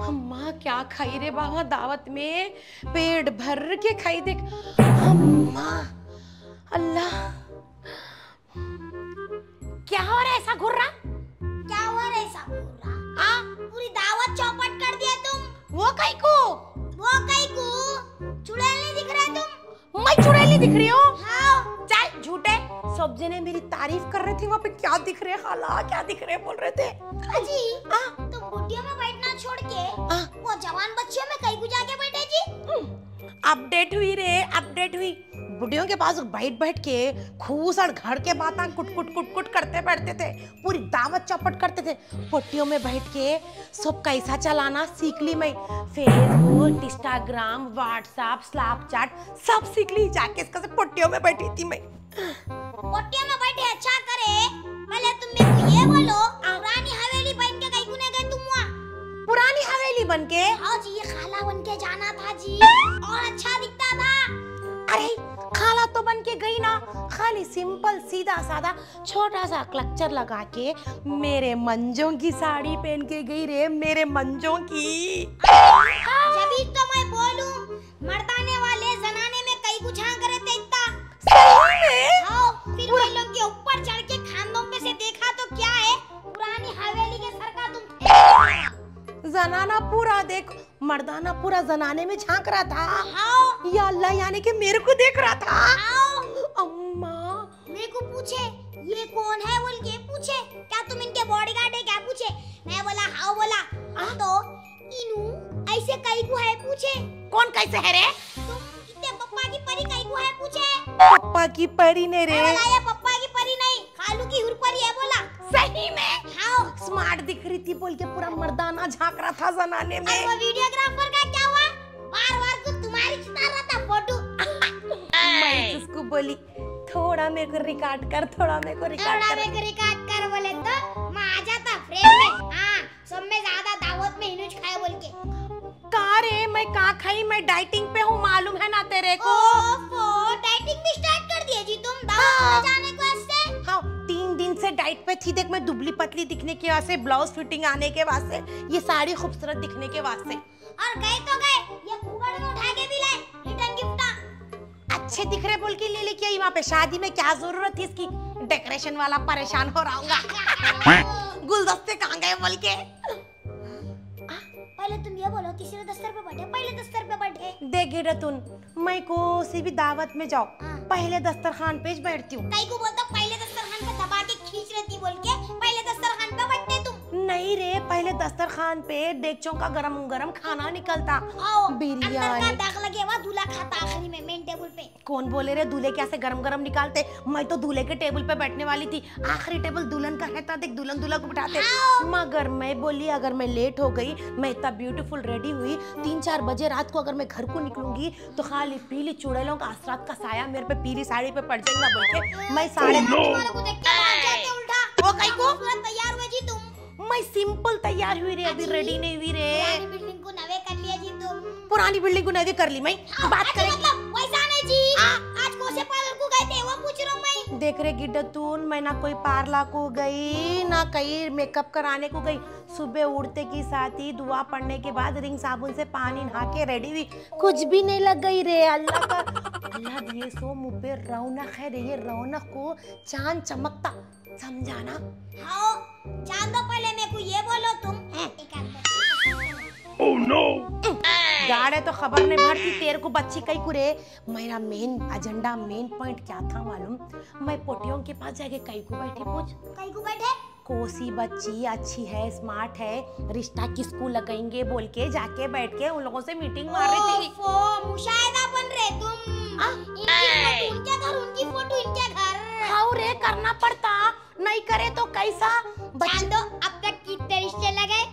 अम्मा क्या खाई रे बाबा दावत में, पेट भर के खाई देख। अम्मा अल्लाह, क्या हो रहा है ऐसा घुर्रा? क्या हुआ रे ऐसा घुर्रा? हाँ पूरी दावत चौपट कर दिया तुम। वो कहीं को चुड़ैल नहीं दिख रहे तुम? मैं चुड़ैल नहीं दिख रही हूँ? हाँ। चल झूठे, सब जने मेरी तारीफ कर रहे थे वहाँ पे, क्या दिख रहे खाला, क्या दिख रहे बोल रहे थे। अजी तुम बुढ़ियों में बैठना छोड़ के वो जवान बच्चियों में कहीं गुजा के बैठे जी। अपडेट हुई रे, अपडेट हुई। बुढ़ियों के पास बैठ बैठ के खूसड़ घर के बातें कुट कुट कुट कुट करते बैठते थे, पूरी दावत चौपट करते थे। पट्टियों में बैठ के सब कैसा चलाना सीख ली मैं, फेसबुक, इंस्टाग्राम, व्हाट्सएप, स्नैपचैट सब सीख ली जाके इसका से पट्टियों में बैठी थी मैं। पट्टियों में बैठे अच्छा करे, पहले तुम मेरे को ये बोलो पुरानी हवेली बन के कहीं गुने गए तुम वहाँ? पुरानी हवेली बन के? हाँ जी, ये खाला बन के जाना था जी, और अच्छा दिखता था। अरे खाला तो बन के गई ना, खाली सिंपल सीधा साधा छोटा सा क्लचर लगा के मेरे मंजों की साड़ी पहन के गई रे, मेरे मंजों की। जब तो मैं बोलूं मर्दाने वाले जनाने में कई कुछ हाँ करे थे इतना। सही में? हाँ, फिर वो लोग के ऊपर चढ़ के खानों में से देखा तो क्या है, पुरानी हवेली के सर का तुम थे। जनाना पूरा देख, मर्दाना पूरा जनाने में झांक रहा था। हाँ। या अल्लाह, यानी कि मेरे को देख रहा था। हाँ। अम्मा मेरे को पूछे ये कौन है बोल के पूछे, क्या तुम इनके बॉडीगार्ड है क्या पूछे, मैं बोला हाँ बोला। तो इनू ऐसे कई को है पूछे। कौन कैसे है रे? तुम इतने पप्पा की परी कई को है पूछे। पप्पा की परी ने रे? मैं बोला ये पप्पा की परी नहीं, खालू की हुरपरी है बोला। सही में? हाँ। स्मार्ट दिख रही थी बोल के पूरा मर्दाना झांक रहा था जनाने में। और वो वीडियोग्राफर का क्या हुआ, बार-बार को तुम्हारी खिंचा रहा था फोटो। मैं उसको बोली थोड़ा मेरे को रिकॉर्ड कर, थोड़ा मेरे को रिकॉर्ड कर। मेरे को रिकॉर्ड कर बोले तो मैं आ जाता फ्रेम में। हाँ, सब में ज्यादा दावत में हिनुज खाए बोल के। का रे, मैं का खाई, मैं डाइटिंग पे हूँ मालूम है ना तेरे को। ओफो, डाइटिंग भी स्टार्ट कर दिए जी तुम दावत में जाने को ऐसे। हाँ, 3 दिन से डाइट पे थी। देख मैं दुबली पतली दिखने के वास्ते, ब्लाउज फिटिंग आने के वास्ते, ये साड़ी खूबसूरत दिखने के वास्ते। और गए तो गए, ये कुबड़ में उठा के भी लाए रिटर्न गिफ्ट। अच्छे दिख रहे बोल के ले लेके आई। वहाँ पे शादी में क्या जरूरत थी इसकी, डेकोरेशन वाला परेशान हो रहा हूँ। गुलदस्ते कहाँ गए बोल के। पहले तुम ये बोलो तीसरे दस्तर पे बैठे, पहले दस्तर पे बैठे। देख गिरतुन, मैं कोई भी दावत में जाओ पहले दस्तरखान पे बैठती हूँ। कई को बोलता पहले दस्तरखान पे दबा के खींच रहती बोल के पहले दस्तरखान पे बैठते तुम। नहीं रे, पहले दस्तरखान पे देगचों का गरम गरम खाना निकलता, बिरयानी। अंदर का दाग लगे हुआ दूल्हा खाता आखिरी में मेन टेबल पे। कौन बोले रे दूल्हे कैसे गरम गरम निकालते? मैं तो दूल्हे के टेबल पे बैठने वाली थी, आखिरी टेबल दुल्हन का रहता, देख दुल्हन दूल्हा को बिठाते। मगर मैं बोली अगर मैं लेट हो गई, मैं इतना ब्यूटीफुल रेडी हुई, 3-4 बजे रात को अगर मैं घर को निकलूंगी तो खाली पीली चुड़ैलों का असरात का साया मेरे पे पीली साड़ी पे पड़ जाएगा बोल के मैं साड़े तुम्हारे को देख के भाग जाते उल्टा। वो कहीं को तैयार हुए जी तुम? मैं सिंपल तैयार हुई रे, अभी रेडी नहीं हुई रे। पुरानी बिल्डिंग को नवे कर लिया जी तुम? पुरानी बिल्डिंग को नवी कर ली मैं, बात करेंगे। मतलब वैसा नहीं जी, आज कौन से पार्लर को गए थे वो पूछ रहा हूँ मैं। देख रे गिड्डतून, मैं ना कोई पार्लर को गई ना कहीं मेकअप कराने को गई। सुबह उठते की साथ ही दुआ पढ़ने के बाद रिंग साबुन से पानी नहा के रेडी हुई, कुछ भी नहीं लग गई रे। अल्लाह का अल्लाह दिए सो मुँह पे रौनक है रे, ये रौनक को चांद चमकता समझाना। हाँ, जान दो पहले मेरे को ये बोलो तुम एक आध ओह नो, गाड़े तो खबर नहीं भरती तेरे को बच्ची कई कुरे। मेरा मेन एजेंडा, मेन पॉइंट क्या था मालूम? मैं पोटियों के पास जाके कई को बैठी पूछ, कई को बैठे कोसी बच्ची अच्छी है, स्मार्ट है, रिश्ता किसको लगाएंगे बोल के जाके बैठ के उन लोगों से मीटिंग मार रही थी। मुशाहिदा बन रहे तुम। इनके घर उनकी फोटो इनके घर। हाउ रे, करना पड़ता, नहीं करे तो कैसा? जान दो अब तक कितने रिश्ते लगे?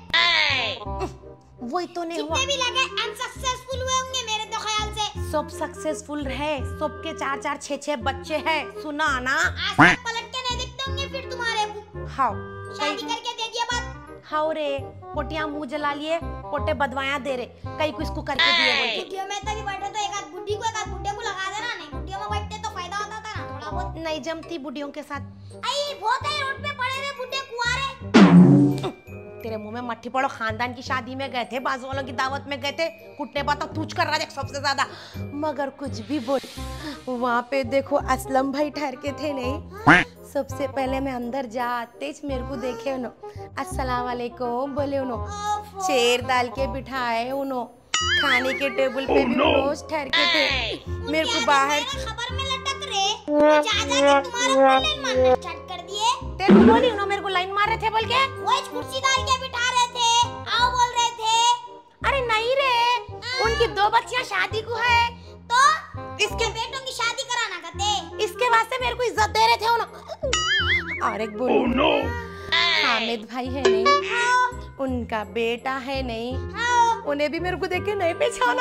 वही तो नहीं हुआ। जितने भी लगे अनसक्सेसफुल हुए होंगे मेरे तो ख्याल से। सब सक्सेसफुल है, सबके 4-4, 6-6 बच्चे हैं, सुना ना? आज तक पलट के नहीं दिखते होंगे फिर तुम्हारे। हाउ शादी करके देखिए बात। हाउ रे, पोटिया मुंह जला लिए, पोटे बदवाया दे रे, कई को इसको करके दिए बोल के। बुढ़ियों में तभी बैठे तो एक आध बुढ़ी को एक आध बुढ़े को लगा देना, नहीं बुढ़ियों में बैठते तो फायदा होता था ना थोड़ा बहुत। नहीं जमती बुढ़ियों के साथ। आई बहुत है रोड पे पड़े रहे बुढ़े कुआरे। तेरे मुंह में मट्ठी पड़ो, खानदान की शादी में गए थे, बाजू वालों की दावत में गए थे, कुटने पाता तूच कर रहा देख सबसे ज्यादा। मगर कुछ भी बोल, वहाँ पे देखो असलम भाई ठहर के थे नहीं। सबसे पहले मैं अंदर जाते मेरे को देखे उन्हों, अस्सलाम वालेकुम बोले उन्हों, चेयर डाल के बिठाए उन्हों, खाने के टेबल पे भी रोज ठहर के थे। मेरे को बाहर खबर में लटक रहे जा तुम्हारा लाइन मारना स्टार्ट कर दिए। तेरे को बोली उन्होंने मेरे को लाइन मार रहे थे बोल के, वो कुर्सी डाल के बिठा रहे थे, आओ बोल रहे थे। अरे नहीं रे, उनकी 2 बच्चियां शादी को है तो इसके बेटों की शादी कराना कहते, इसके वास्ते मेरे को इज्जत दे रहे थे उन्होंने। और एक बोलो हामिद भाई है नहीं, उनका बेटा है नहीं, उन्हें भी मेरे को देख के नहीं पहचाना।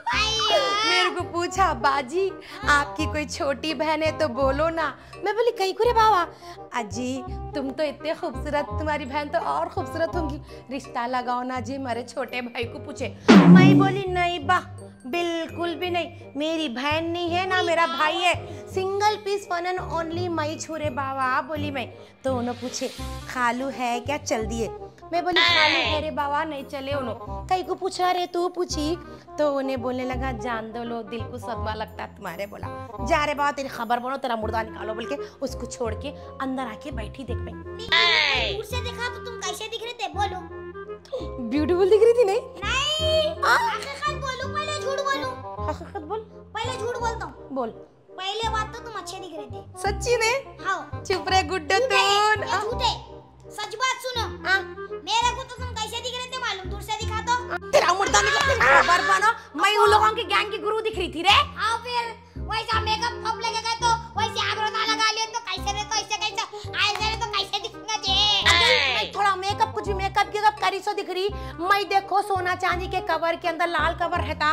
मेरे को पूछा बाजी आपकी कोई छोटी बहन है तो बोलो ना। मैं बोली कहीं को रे बाबा, अजी तुम तो इतने खूबसूरत, तुम्हारी बहन तो और खूबसूरत होंगी, रिश्ता लगाओ ना जी मेरे छोटे भाई को पूछे। मैं बोली नहीं बा, बिल्कुल भी नहीं, मेरी बहन नहीं है ना मेरा भाई है, single piece one and only मई छुरे बाबा बोली मैं। तो उन्होंने पूछे खालू है क्या, चल दिए। मैं बोली खालू है रे बाबा, नहीं चले। उन्होंने कहीं को पूछा रे तू पूछी, तो उन्हें बोलने लगा जान दो लो दिल को सदमा लगता है तुम्हारे। बोला जा रे बाबा तेरी खबर बनो, तेरा मुर्दा निकालो बोल के उसको छोड़ के अंदर आके बैठी। देख मैं दूर से देखा तो तुम कैसे दिख रहे थे बोलो? ब्यूटीफुल दिख रही थी नहीं? नहीं हकीकत बोलूं पहले झूठ बोलूं? हकीकत बोल। पहले झूठ बोलता हूं। बोल। पहले बात तो तुम अच्छे दिख रहे थे। सच्ची ने? हाँ। चुप रहे गुड्डो तून। झूठे। सच बात सुनो। मेरे को तो तुम कैसे दिख रहे थे मालूम? दूर से दिखा तो। तेरा मुर्दा निकल खबर बनो, मैं उन लोगों की गैंग की गुरु दिख रही थी रे। हाँ फिर वैसा मेकअप थोप लगे गए तो वैसे आईब्रो लगा लिए तो कैसे रे, तो ऐसे कैसे आए रे तो कैसे दिखूंगा जे? मैं थोड़ा मेकअप, कुछ भी मेकअप की कब करी सो दिख रही। मैं देखो सोना चांदी के कवर के अंदर लाल कवर रहता,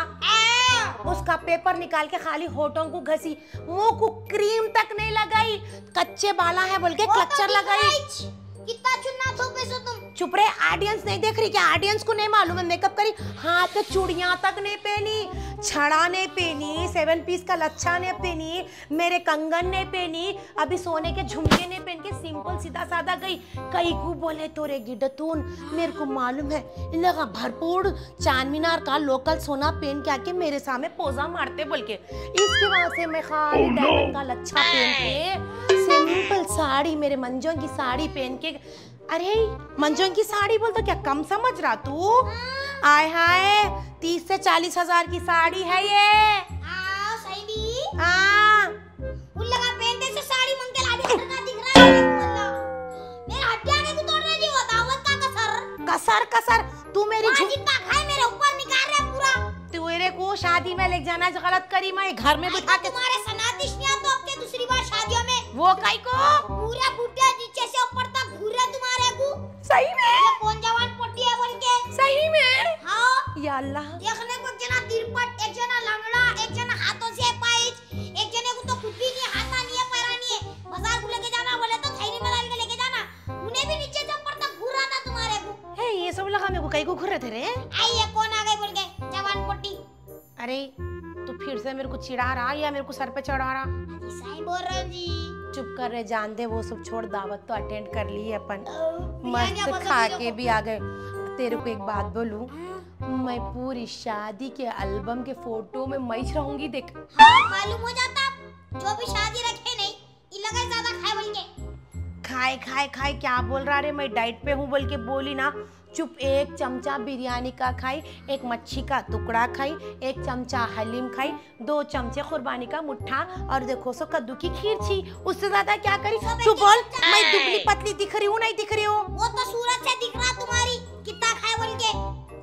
उसका पेपर निकाल के खाली होठों को घसी, मुंह को क्रीम तक नहीं लगाई, कच्चे बाला है बोल के क्लचर लगाई। कितना चुन्ना थोपे सो तुम? चुप रहे, ऑडियंस नहीं देख रही क्या? ऑडियंस को नहीं मालूम है मेकअप करी, हाथ पे चूड़ियां तक नहीं पहनी, छड़ा नहीं पहनी, 7 पीस का लच्छा नहीं पहनी, मेरे कंगन नहीं पहनी, अभी सोने के झुमके नहीं पहन के सिंपल सीधा साधा गई। कई को बोले तो रे गिडतून, मेरे को मालूम है इन लोग भरपूर चांद मीनार का लोकल सोना पहन के आके मेरे सामने पोजा मारते बोल के, इसके वहां से मैं खाली डायमंड का लच्छा पहन के सिंपल साड़ी, मेरे मंजों की साड़ी पहन के। अरे मंजों की साड़ी बोल तो क्या कम समझ रहा तू? आय हाय 30 से 40 हजार की साड़ी है ये। सही भी। उन लगा पहनते से साड़ी मंगल आदि का दिख रहा है मेरा हड्डियां के को तोड़ रही जी, वो दावत का कसर कसर तू मेरी जितना खाए मेरे ऊपर निकाल रहा पूरा। तेरे को शादी में ले जाना गलत करी, मैं घर में बिठा के तुम्हारे सनातिशनिया तो अब के दूसरी बार शादियों में वो काई को पूरा बुड्ढा नीचे से ऊपर तक घूरा तुम्हारे को। सही में? ये कौन जवान पोटी है बोल के? सही में? हाँ या अल्लाह, देखने को एक जना तिरपट, एक जना लंगड़ा, एक जना हाथों से पाइच, एक जने को तो कुछ भी नहीं, हाथ नहीं है पैरा नहीं है, बाजार को लेके जाना बोले तो थैली में डाल के लेके जाना, उन्हें भी नीचे से ऊपर तक घूरा था तुम्हारे को। हे ये सब लगा मेरे को कई को घूर रहे थे रे। आई ये कौन आ गई बोल के जवान पोटी? अरे तू फिर से मेरे को चिढ़ा रहा या मेरे को सर पे चढ़ा रहा? सही बोल रहे जी। चुप कर रहे, जान दे वो सब छोड़, दावत तो अटेंड कर ली है अपन, मस्त खा के भी आ गए। तेरे को एक बात बोलूं, मैं पूरी शादी के एल्बम के फोटो में मैच रहूंगी देख। मालूम हो जाता जो भी शादी रखे नहीं ये लगा ज्यादा खाए बोल के। खाए खाए खाए क्या बोल रहा रे, मैं डाइट पे हूँ बोल के बोली ना। चुप, 1 चमचा बिरयानी का खाई, 1 मच्छी का टुकड़ा खाई, 1 चमचा हलीम खाई, 2 चमचे कुर्बानी का मुट्ठा और देखो सो कद्दू की खीर छी। उससे ज्यादा क्या करी? तू बोल, मैं दुबली पतली दिख रही हूँ नहीं दिख रही हूँ? वो तो सूरज से दिख रहा तुम्हारी कितना खाए बोल के।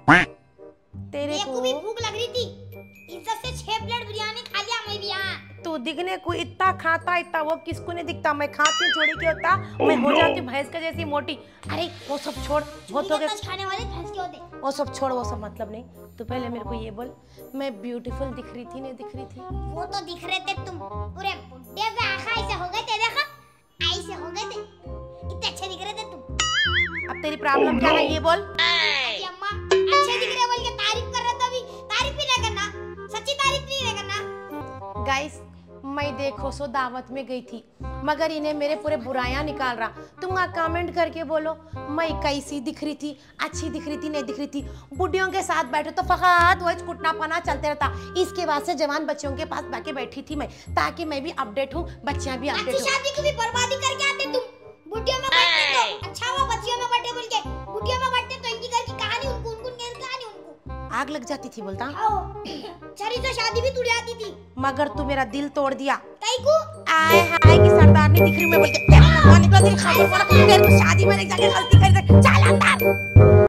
तेरे को भी भूख लग रही थी, इज्जत से 6 प्लेट बिरयानी खा लिया मैं भी यहाँ। तू दिखने को इतना खाता, इतना वो किसको नहीं दिखता। मैं खाती छोड़ी के होता, मैं हो जाती भैंस का जैसी मोटी। अरे वो सब छोड़, बहुत हो गया खाने वाले भैंस के होते। वो सब छोड़, वो सब मतलब नहीं। तू पहले मेरे को ये बोल, मैं ब्यूटीफुल दिख रही थी नहीं दिख रही थी? वो तो दिख रहे थे तुम, पूरे बुड्ढे पे आँखें ऐसे हो गए थे, देखा ऐसे हो गए थे, इतने अच्छे दिख रहे थे तुम। अब तेरी प्रॉब्लम क्या है ये बोल? अम्मा अच्छे दिख रहे बोल के तारीफ कर रहे तो भी तारीफ ही नहीं करना, सच्ची तारीफ नहीं करना। गाइस मैं देखो सो दावत में गई थी, मगर इन्हें मेरे पूरे बुराइयां निकाल रहा। तुम कमेंट करके बोलो मैं कैसी दिख रही थी, अच्छी दिख रही थी, नहीं दिख रही थी। बुढ़ियों के साथ बैठे तो फकात वही कुटना पना चलते रहता। इसके बाद से जवान बच्चियों के पास बाकी बैठी थी मैं, ताकि मैं भी अपडेट हूँ, बच्चियां भी अपडेट अच्छी हो। शादी की भी बर्बादी करके आते तुम। बुढ़ियों में बैठते तो अच्छा हुआ, बच्चियों में बैठे बोल के। बुढ़ियों में बैठते तो इनकी घर की कहानी उनको कहानी उनको आग लग जाती थी बोलता। चरी तो शादी भी तुड़ी आती थी, मगर तू मेरा दिल तोड़ दिया। कई को आए हाय की सरदार नहीं दिख रही मैं बोल के तेरा निकला तेरी शादी में जाके गलती कर दे। चल अंदर।